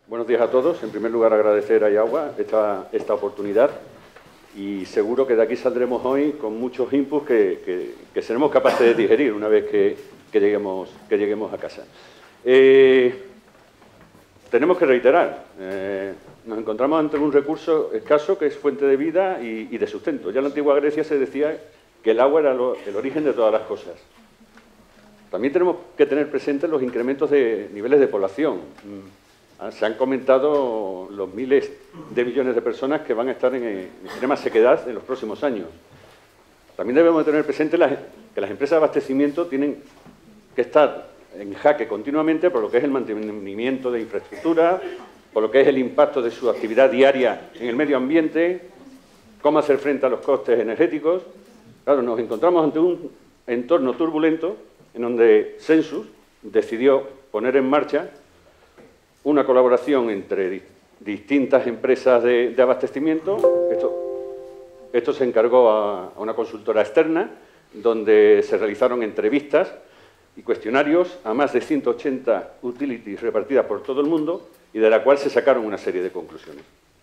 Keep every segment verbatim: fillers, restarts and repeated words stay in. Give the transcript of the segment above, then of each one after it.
Buenos días a todos. En primer lugar, agradecer a IAGUA esta, esta oportunidad y seguro que de aquí saldremos hoy con muchos inputs que, que, que seremos capaces de digerir una vez que, que, lleguemos, que lleguemos a casa. Eh, tenemos que reiterar, eh, nos encontramos ante un recurso escaso que es fuente de vida y, y de sustento. Ya en la antigua Grecia se decía que el agua era lo, el origen de todas las cosas. También tenemos que tener presentes los incrementos de niveles de población. Se han comentado los miles de millones de personas que van a estar en, en extrema sequedad en los próximos años. También debemos tener presente las, que las empresas de abastecimiento tienen que estar en jaque continuamente por lo que es el mantenimiento de infraestructura, por lo que es el impacto de su actividad diaria en el medio ambiente, cómo hacer frente a los costes energéticos. Claro, nos encontramos ante un entorno turbulento en donde Census decidió poner en marcha una colaboración entre di distintas empresas de, de abastecimiento. Esto, esto se encargó a, a una consultora externa, donde se realizaron entrevistas y cuestionarios a más de ciento ochenta utilities repartidas por todo el mundo y de la cual se sacaron una serie de conclusiones.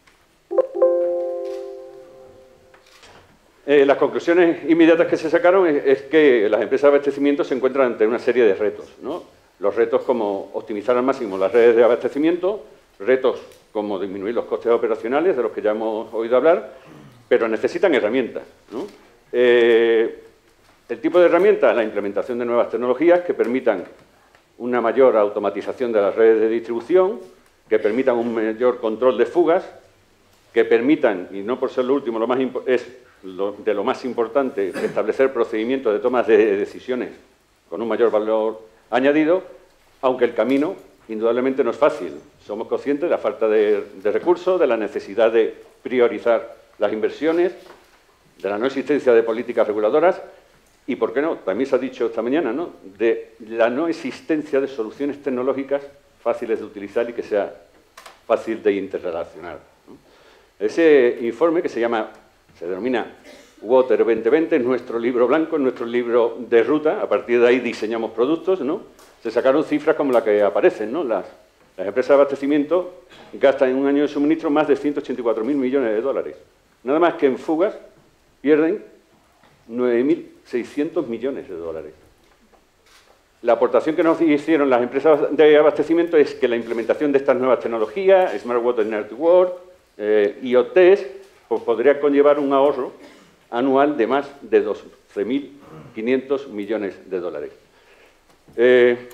Eh, las conclusiones inmediatas que se sacaron es, es que las empresas de abastecimiento se encuentran ante una serie de retos, ¿no? Los retos como optimizar al máximo las redes de abastecimiento, retos como disminuir los costes operacionales, de los que ya hemos oído hablar, pero necesitan herramientas, ¿no? Eh, el tipo de herramientas, la implementación de nuevas tecnologías que permitan una mayor automatización de las redes de distribución, que permitan un mayor control de fugas, que permitan, y no por ser lo último, lo más es lo, de lo más importante, establecer procedimientos de tomas de decisiones con un mayor valor añadido, aunque el camino indudablemente no es fácil. Somos conscientes de la falta de, de recursos, de la necesidad de priorizar las inversiones, de la no existencia de políticas reguladoras y, ¿por qué no?, también se ha dicho esta mañana, ¿no?, de la no existencia de soluciones tecnológicas fáciles de utilizar y que sea fácil de interrelacionar, ¿no? Ese informe, que se llama, se denomina Water veinte veinte, es nuestro libro blanco, es nuestro libro de ruta. A partir de ahí diseñamos productos, ¿no? Se sacaron cifras como la que aparecen, ¿no? Las, las empresas de abastecimiento gastan en un año de suministro más de ciento ochenta y cuatro mil millones de dólares. Nada más que en fugas pierden nueve mil seiscientos millones de dólares. La aportación que nos hicieron las empresas de abastecimiento es que la implementación de estas nuevas tecnologías, Smart Water Network, eh, I O Ts, pues podría conllevar un ahorro anual de más de doce mil quinientos millones de dólares. Eh,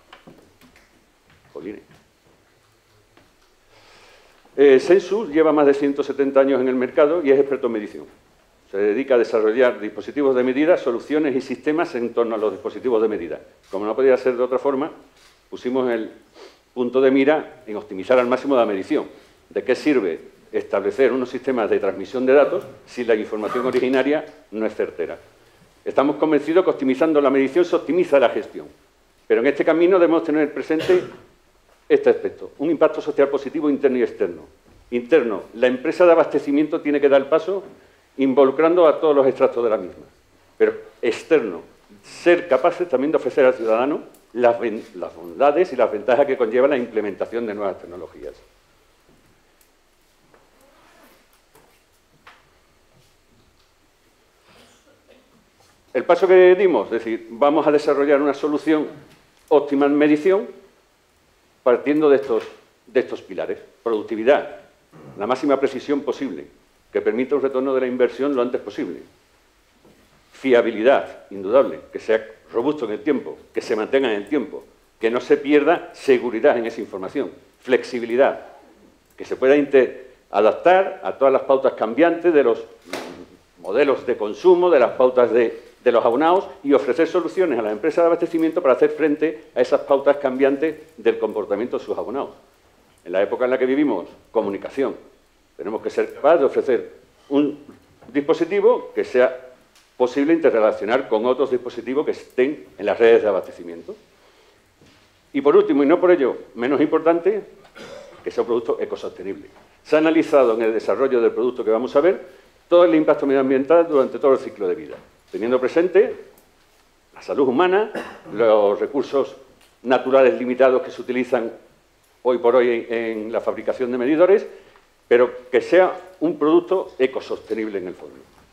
eh, Census lleva más de ciento setenta años en el mercado y es experto en medición. Se dedica a desarrollar dispositivos de medida, soluciones y sistemas en torno a los dispositivos de medida. Como no podía ser de otra forma, pusimos el punto de mira en optimizar al máximo la medición. ¿De qué sirve establecer unos sistemas de transmisión de datos si la información originaria no es certera? Estamos convencidos que optimizando la medición se optimiza la gestión, pero en este camino debemos tener presente este aspecto, un impacto social positivo interno y externo. Interno, la empresa de abastecimiento tiene que dar el paso involucrando a todos los extractos de la misma, pero externo, ser capaces también de ofrecer al ciudadano las, las bondades y las ventajas que conlleva la implementación de nuevas tecnologías. El paso que dimos, es decir, vamos a desarrollar una solución óptima en medición partiendo de estos, de estos pilares. Productividad, la máxima precisión posible, que permita un retorno de la inversión lo antes posible. Fiabilidad, indudable, que sea robusto en el tiempo, que se mantenga en el tiempo, que no se pierda seguridad en esa información. Flexibilidad, que se pueda adaptar a todas las pautas cambiantes de los modelos de consumo, de las pautas de de los abonados y ofrecer soluciones a las empresas de abastecimiento para hacer frente a esas pautas cambiantes del comportamiento de sus abonados. En la época en la que vivimos, comunicación. Tenemos que ser capaces de ofrecer un dispositivo que sea posible interrelacionar con otros dispositivos que estén en las redes de abastecimiento. Y por último, y no por ello menos importante, que sea un producto ecosostenible. Se ha analizado en el desarrollo del producto que vamos a ver todo el impacto medioambiental durante todo el ciclo de vida, teniendo presente la salud humana, los recursos naturales limitados que se utilizan hoy por hoy en, en la fabricación de medidores, pero que sea un producto ecosostenible en el fondo.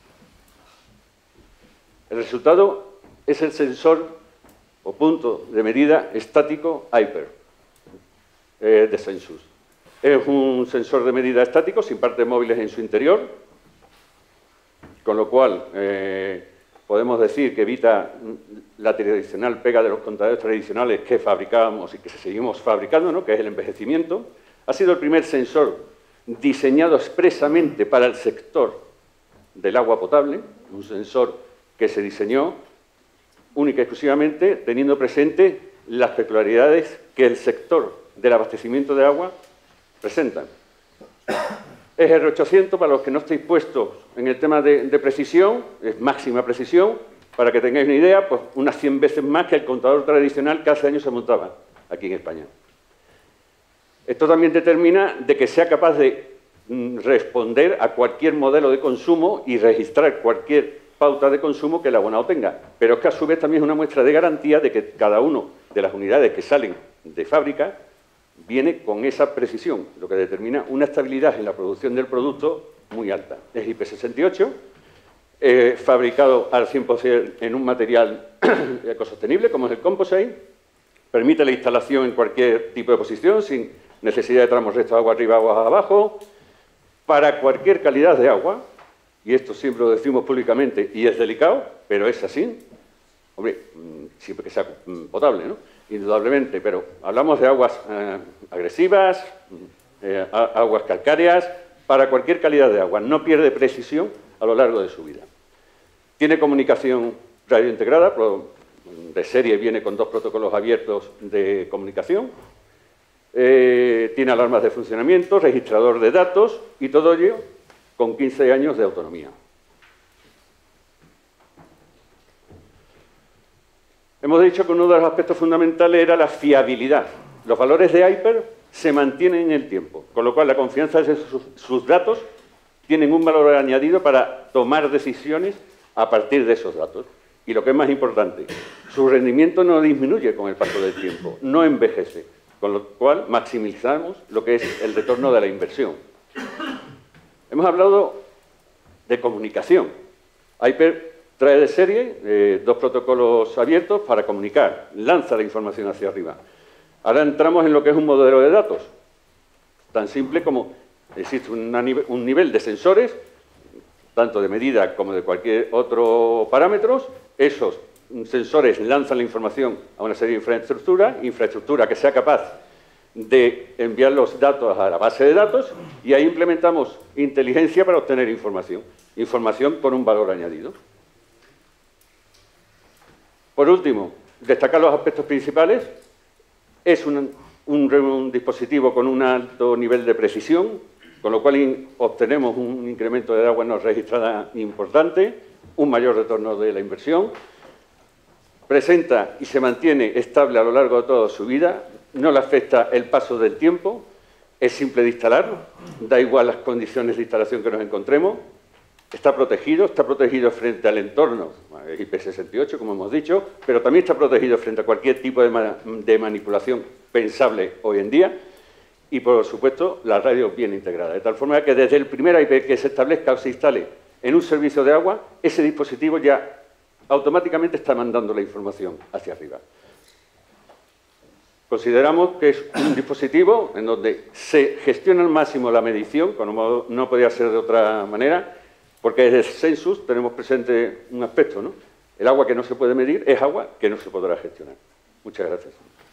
El resultado es el sensor o punto de medida estático Hyper eh, de Sensus. Es un sensor de medida estático sin partes móviles en su interior, con lo cual eh, podemos decir que evita la tradicional pega de los contadores tradicionales que fabricábamos y que seguimos fabricando, ¿no?, que es el envejecimiento. Ha sido el primer sensor diseñado expresamente para el sector del agua potable, un sensor que se diseñó única y exclusivamente teniendo presente las peculiaridades que el sector del abastecimiento de agua presenta. Es R ochocientos, para los que no estéis puestos en el tema de, de precisión, es máxima precisión, para que tengáis una idea, pues unas cien veces más que el contador tradicional que hace años se montaba aquí en España. Esto también determina de que sea capaz de mm, responder a cualquier modelo de consumo y registrar cualquier pauta de consumo que el abonado tenga, pero es que a su vez también es una muestra de garantía de que cada una de las unidades que salen de fábrica viene con esa precisión, lo que determina una estabilidad en la producción del producto muy alta. Es I P sesenta y ocho, eh, fabricado al cien por cien en un material ecosostenible como es el Composite, permite la instalación en cualquier tipo de posición sin necesidad de tramos rectos, agua arriba, agua abajo, para cualquier calidad de agua. Y esto siempre lo decimos públicamente y es delicado, pero es así. Hombre, siempre que sea potable, ¿no? Indudablemente, pero hablamos de aguas eh, agresivas, eh, aguas calcáreas, para cualquier calidad de agua. No pierde precisión a lo largo de su vida. Tiene comunicación radiointegrada, de serie viene con dos protocolos abiertos de comunicación. Eh, tiene alarmas de funcionamiento, registrador de datos y todo ello con quince años de autonomía. Hemos dicho que uno de los aspectos fundamentales era la fiabilidad. Los valores de Hyper se mantienen en el tiempo, con lo cual la confianza de sus, sus datos tienen un valor añadido para tomar decisiones a partir de esos datos. Y lo que es más importante, su rendimiento no disminuye con el paso del tiempo, no envejece, con lo cual maximizamos lo que es el retorno de la inversión. Hemos hablado de comunicación. Hyper trae de serie eh, dos protocolos abiertos para comunicar, lanza la información hacia arriba. Ahora entramos en lo que es un modelo de datos, tan simple como existe una, un nivel de sensores, tanto de medida como de cualquier otro parámetro. Esos sensores lanzan la información a una serie de infraestructura, infraestructura que sea capaz de enviar los datos a la base de datos y ahí implementamos inteligencia para obtener información. Información con un valor añadido. Por último, destacar los aspectos principales. Es un, un, un dispositivo con un alto nivel de precisión, con lo cual in, obtenemos un incremento de agua no registrada importante, un mayor retorno de la inversión. Presenta y se mantiene estable a lo largo de toda su vida, no le afecta el paso del tiempo, es simple de instalar, da igual las condiciones de instalación que nos encontremos, está protegido, está protegido frente al entorno, I P sesenta y ocho, como hemos dicho, pero también está protegido frente a cualquier tipo de, ma de manipulación pensable hoy en día, y por supuesto la radio bien integrada, de tal forma que desde el primer I P que se establezca o se instale en un servicio de agua, ese dispositivo ya automáticamente está mandando la información hacia arriba. Consideramos que es un dispositivo en donde se gestiona al máximo la medición, como no podía ser de otra manera, porque desde Sensus tenemos presente un aspecto, ¿no? El agua que no se puede medir es agua que no se podrá gestionar. Muchas gracias.